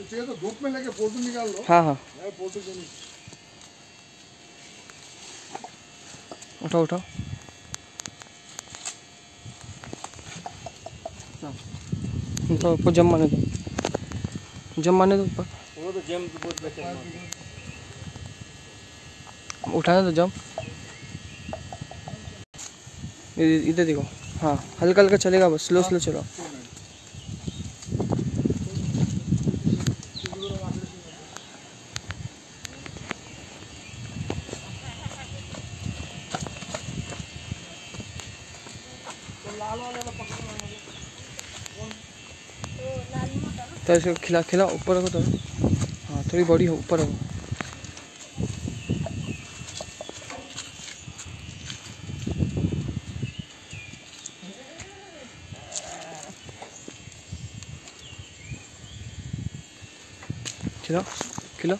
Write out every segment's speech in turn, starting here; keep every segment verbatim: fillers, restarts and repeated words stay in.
चाहिए तो धूप में लेके फोटो निकाल लो। हाँ हाँ फोटो देनी। उठाओ उठाओ। तो ऊपर जम मारने दो, जम मारने दो ऊपर। वो तो जम बहुत बेहतर उठाने दो जम। इधर देखो। हाँ हल्का हल्का चलेगा बस, स्लो स्लो चलो। तो इसको खिला खिला ऊपर रखो तो। हाँ थोड़ी बड़ी हो, ऊपर रखो। खिलाओ खिलाओ।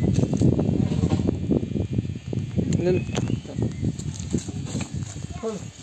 ले लो।